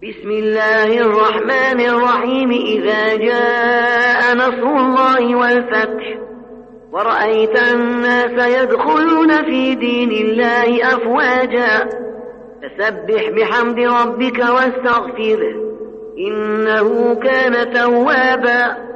بسم الله الرحمن الرحيم. إذا جاء نصر الله والفتح ورأيت الناس يدخلون في دين الله أفواجا فسبح بحمد ربك واستغفره إنه كان توابا.